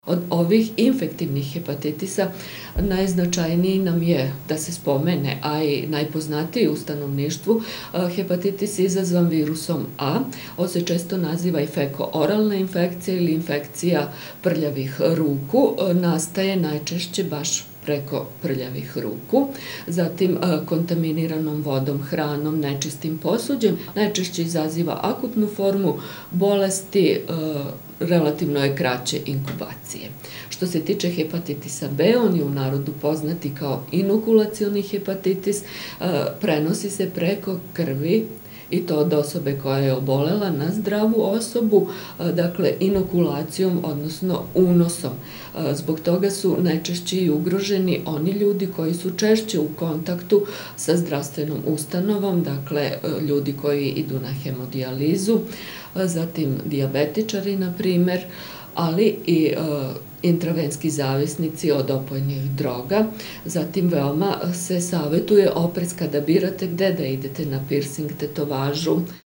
Od ovih infektivnih hepatitisa najznačajniji nam je da se spomene, a i najpoznatiji u stanovništvu, hepatitis izazvan virusom A. On se često naziva i feko-oralna infekcija ili infekcija prljavih ruku. Nastaje najčešće baš preko prljavih ruku, zatim kontaminiranom vodom, hranom, nečistim posuđem. Najčešće izaziva akutnu formu bolesti, relativno je kraće inkubacije. Što se tiče hepatitisa B, on je u narodu poznati kao inokulacioni hepatitis, prenosi se preko krvi i to od osobe koja je obolela na zdravu osobu, dakle inokulacijom, odnosno unosom. Zbog toga su najčešće i ugroženi oni ljudi koji su češće u kontaktu sa zdravstvenom ustanovom, dakle ljudi koji idu na hemodijalizu, zatim dijabetičari, na primer, ali i intravenski zavisnici od opojnih droga. Zatim veoma se savetuje oprez kada birate gde da idete na pirsing, tetovažu.